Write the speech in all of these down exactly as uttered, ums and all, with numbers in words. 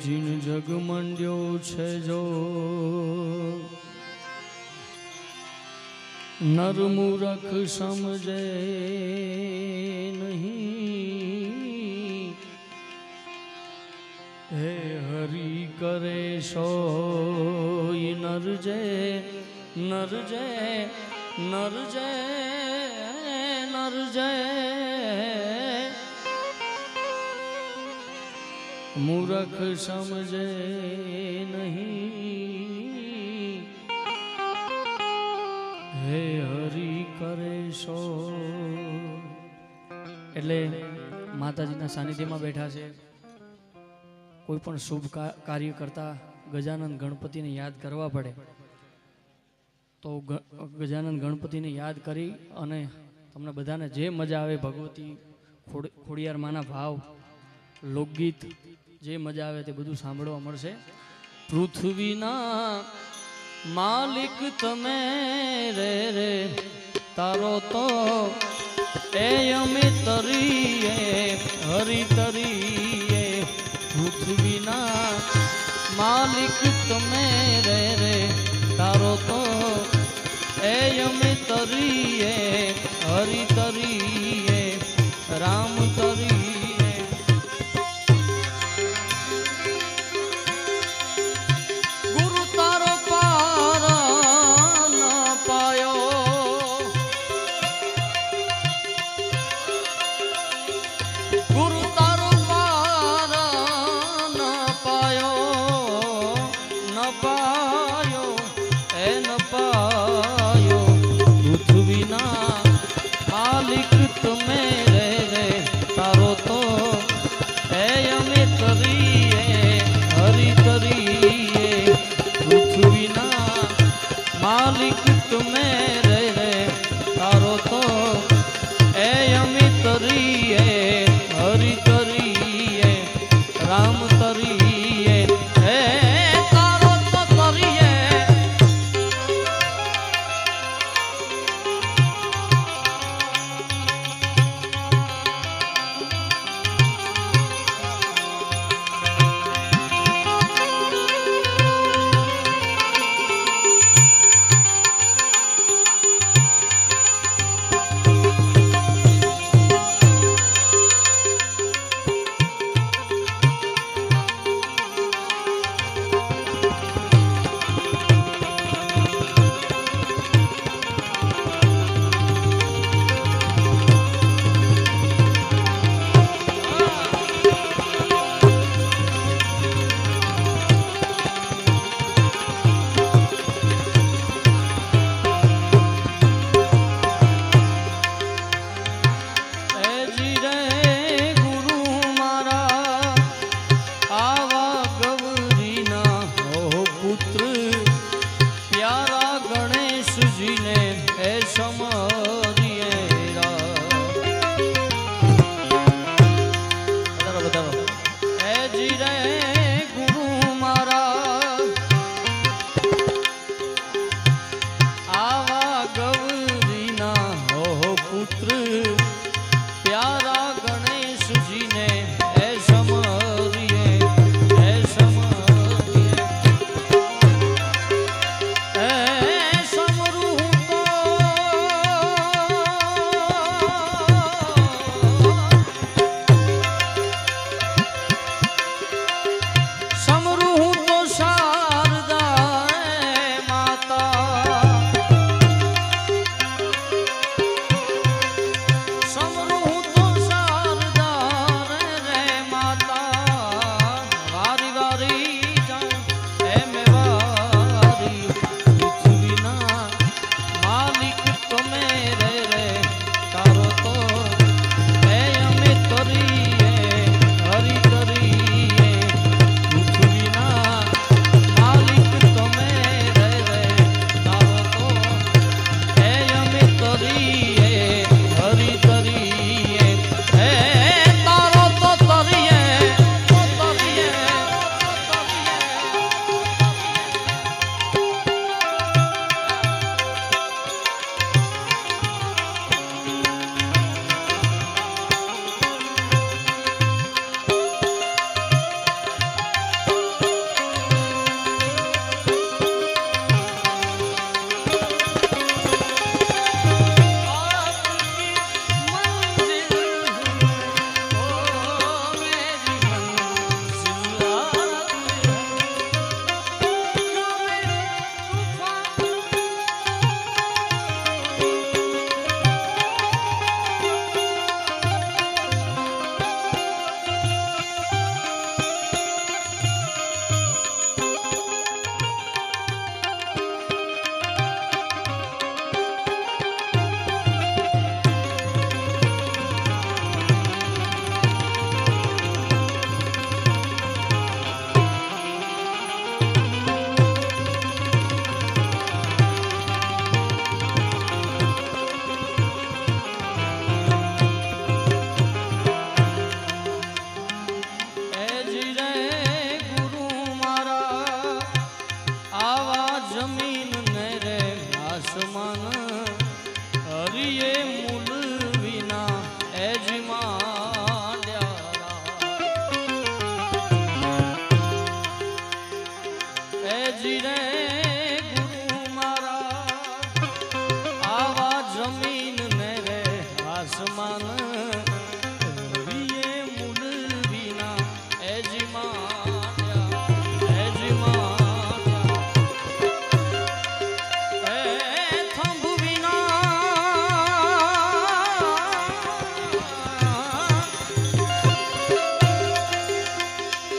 જીન જગ મંડ્યો છે જો નર મૂરખ સમજે નહીં હે હરી કરે સોય નર જે નર જે નર જે નર જે મૂરખ સમજે નહીં હે હરી કરે સો. એટલે માતાજીના સાનિધ્યમાં બેઠા છે. કોઈ પણ શુભ કાર્ય કરતા ગજાનંદ ગણપતિને યાદ કરવા પડે તો ગજાનંદ ગણપતિને યાદ કરી અને તમને બધાને જે મજા આવે ભગવતી ખોડિયાર માના ભાવ લોકગીત જે મજા આવે તે બધું સાંભળવા મળશે. પૃથ્વીના માલિક તમે રે રે તારો તો એ અમે તરીએ હરી તરીએ. પૃથ્વીના માલિક તમે રે રે તારો તો એ અમે તરીએ હરી તરીએ રામ તરીએ. ગુરુ તારો પાર ન પાયો ગુરુ તારો પાર ન પાયો ન પાયો એ ન પાયો. પૃથ્વીના માલિક તમે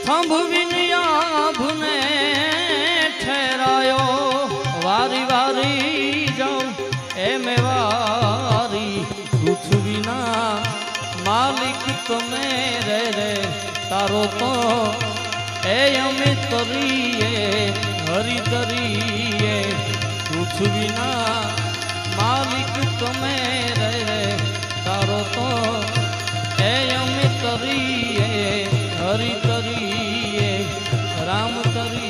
संभविन आभने ठहरायो वारी वारी जाऊं ए में वारी पृथ्वीना मालिक तमे रे रे तारो तो ए अमे तरीए हरि तरीए पृथ्वीना मालिक तमे रे रे तारो तो ए अमे तरीए हरि तरीए राम तरीए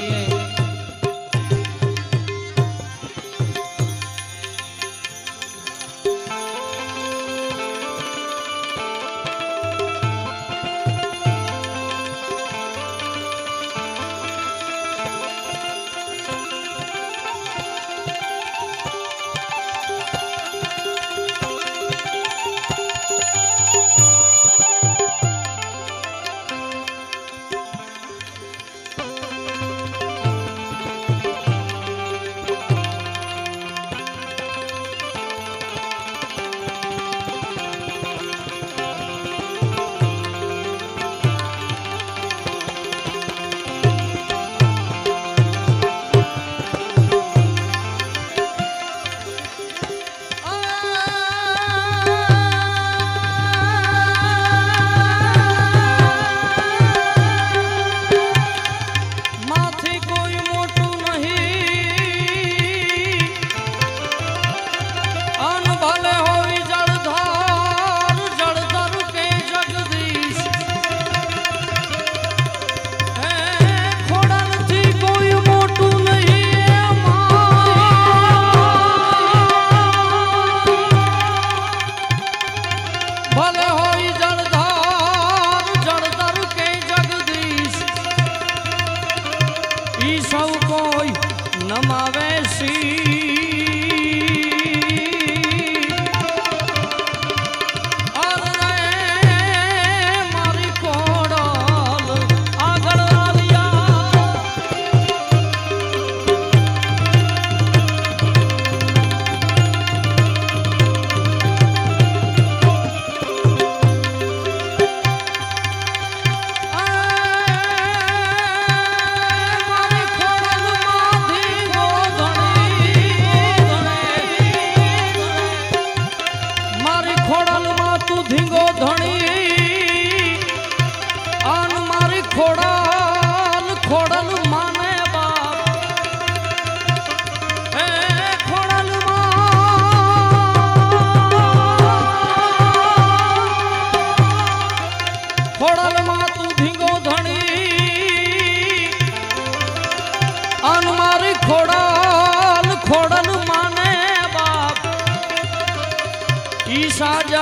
साजा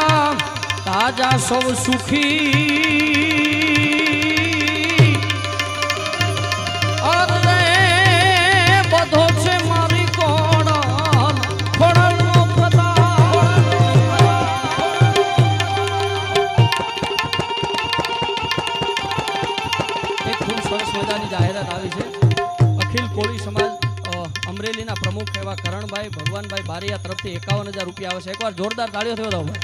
ताजा सब सुखी और रे बधो छे मारी कोड़ल कोड़ल नो प्रताप। एक खूब सरस मजानी जाहेरात आवी छे। अखिल कोળી समाज अमरेली ना प्रमुख एवं करण भाई भगवान भाई बारिया तरफ थी एकावन हजार रुपया आवे छे। एक बार जोरदार ताळीओ थयो दो।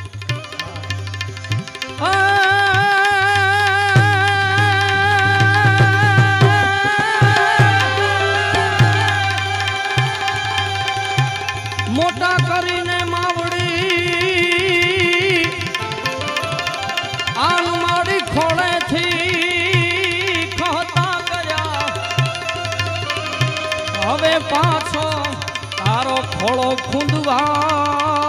मोटा करीने मावड़ी आन माड़ी खोड़े थी कहता गया हवे पाछो तारो खोड़ो खुंदवा